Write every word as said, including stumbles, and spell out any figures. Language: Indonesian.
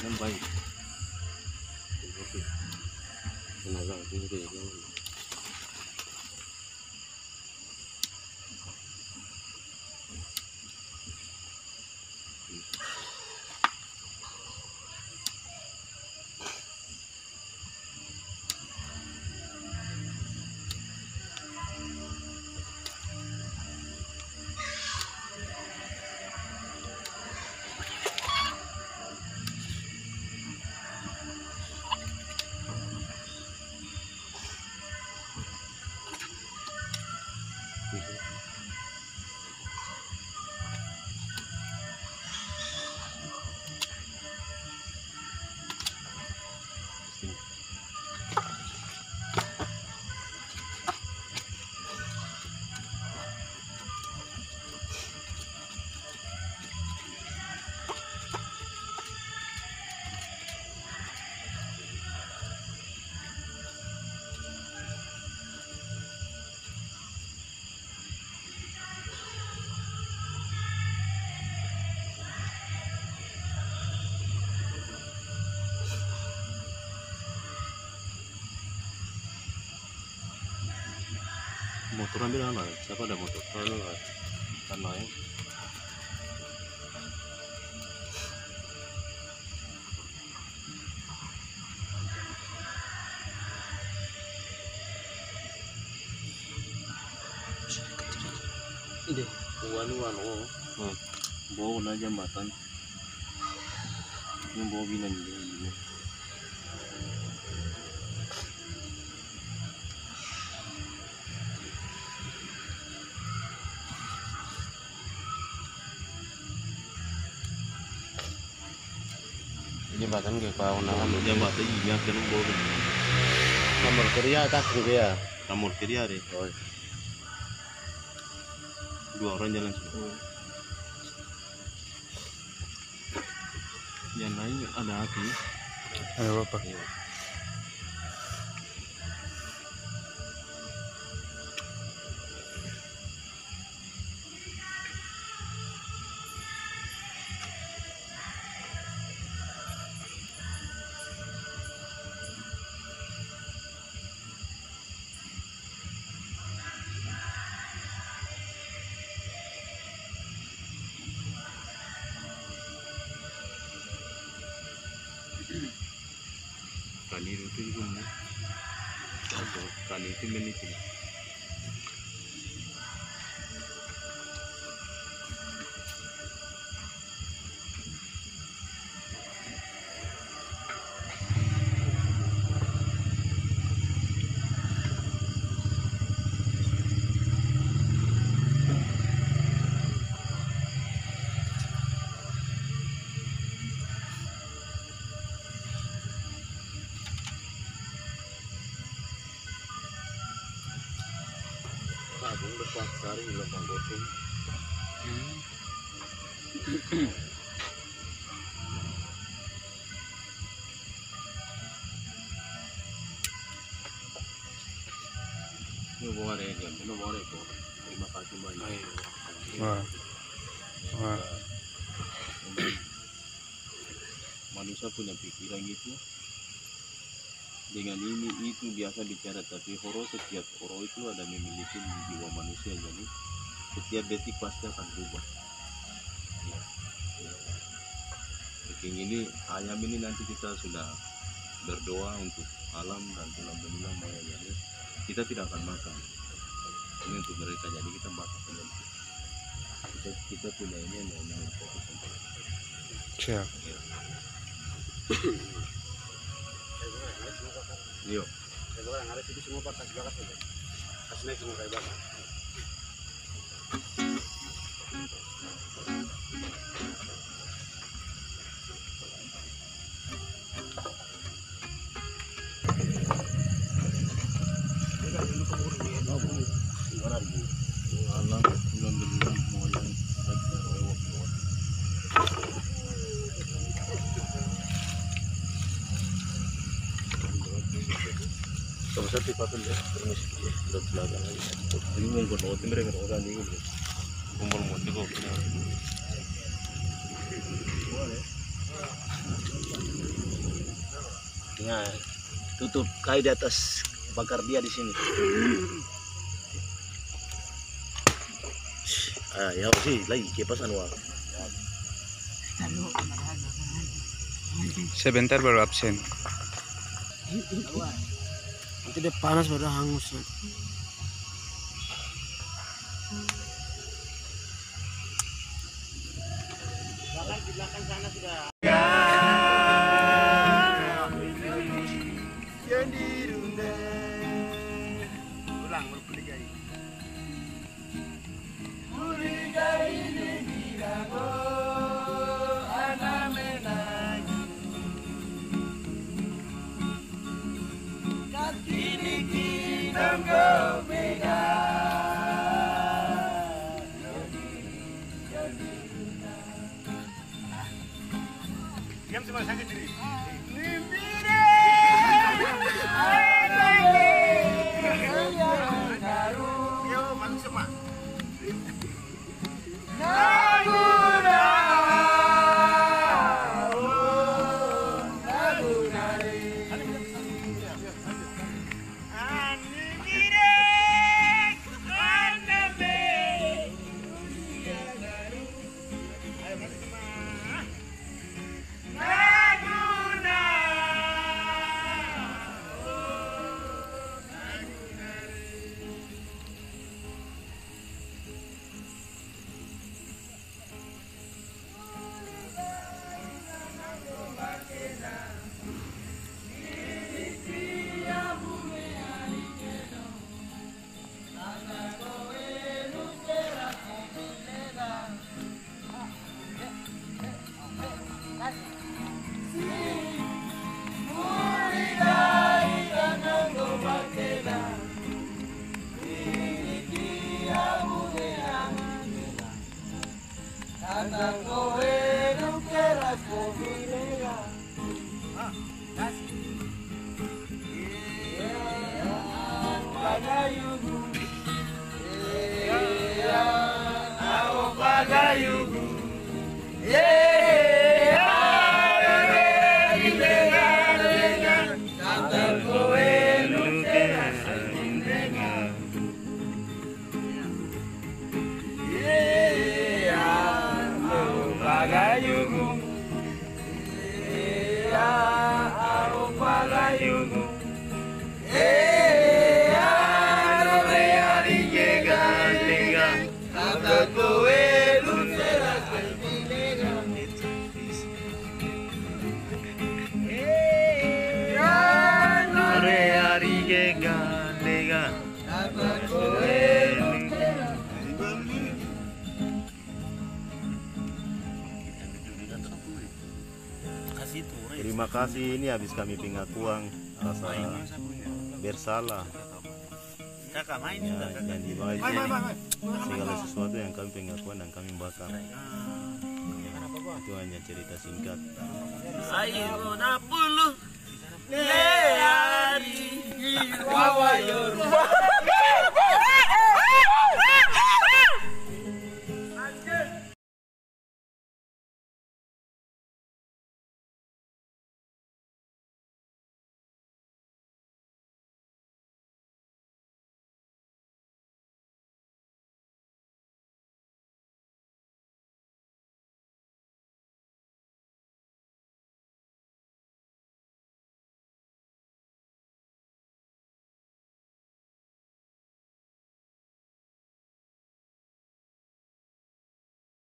kan baik. Tenaga itu dia. Motor ambil mana? Siapa ada motor? Kalau nggak, kan lain. Ini, wan-wan oh, hmm. Bawa na jambatan, yung bawa binan ini. Jembatan ke kau nak jembatan ini yang kena bawa. Nomor kerja tak kerja. Nomor kerja deh. Oh. Dua orang jalan sini. Hmm. Yang lain ada api. Ada apa? Ya. Kali itu itu nih, kali itu menit ini. Abang berkuat sehari di lubang gotung. Ini boleh dia, ini boleh kok. Terima kasih banyak. Wah, wah. Manusia punya pikiran gitu. Dengan ini itu biasa bicara, tapi horo setiap horo itu ada memiliki jiwa manusia, jadi setiap detik pasti akan berubah. Ya, ya. Bikin ini ayam ini nanti kita sudah berdoa untuk alam dan tulang belulang maya, jadi kita tidak akan makan. Ini untuk mereka, jadi kita makan saja. Kita kita punya ini yang yang fokus untuk. Siap. Ya. Yo. Kalau yang ada itu semua pas bakat saja. Kasih naik semua kayak bakat. Alam bulan bulan mau yang Kalau saya tipe ya, permisi sudah belakang lagi. Ini mau ikut bawa timbre ke orang ini, kumpul motif kok. Boleh. Tinggal tutup kayu di atas, bakar dia di sini. Ah, ya sih, lagi kipasan wah. Sebentar baru absen. Nanti dia panas baru hangus. Bakar di belakang sana sudah. Ulang, berkuligai. Kuligai di Girago, anamenagi. Katini kinonggo beda. Diam semua sakit diri. Terima kasih, ini habis kami pengakuan rasa bersalah. Ya, dan dibayar segala sesuatu yang kami pengakuan dan kami bakar. Itu hanya cerita singkat. Ayo napuluh hari wawayor.